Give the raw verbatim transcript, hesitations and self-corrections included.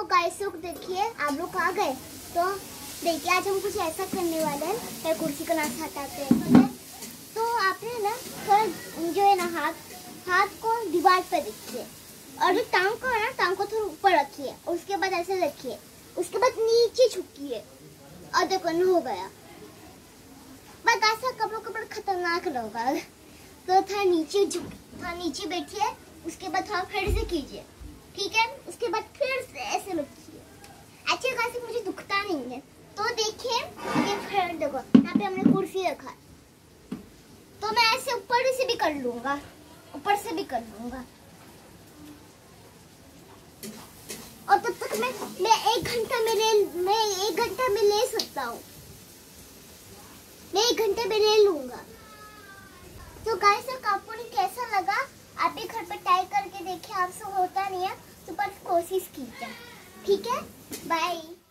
Guys लोग देखिए, आप लोग कहाँ गए? तो देखिए आज हम कुछ ऐसा करने वाले हैं। फिर कुर्सी का नाश हटाते हैं। तो आपने ना थोड़ा जो है ना हाथ हाथ को दीवार पर रखिए और जो टांग को है ना टांग को थोड़ा ऊपर रखिए। उसके बाद ऐसे रखिए, उसके बाद नीचे झुकिए और देखो न हो गया। बस ऐसा कपड़ों कपड़ खतरनाक होगा। तो थोड़ा नीचे झुक थोड़ा नीचे बैठिए, उसके बाद थोड़ा फिर से कीजिए, ठीक है? उसके बाद फिर से ऐसे रखिए। अच्छे खासे मुझे दुखता नहीं है। तो देखिए ये फिर देखो यहाँ पे हमने कुर्सी रखा, तो मैं ऐसे ऊपर से भी कर लूंगा, ऊपर से भी कर लूंगा। और तब तक मैं मैं एक घंटा में ले मैं एक घंटा में ले सकता हूँ। मैं एक घंटे में ले लूंगा। तो गाइस आपको कैसा लगा? आप भी घर पर ट्राई करके देखिए, आपसे होता नहीं है तो बस कोशिश कीजिए, ठीक है? बाय।